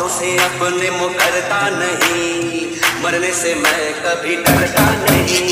ख्वाबों से अपने मुकरता नहीं, मरने से मैं कभी डरता नहीं।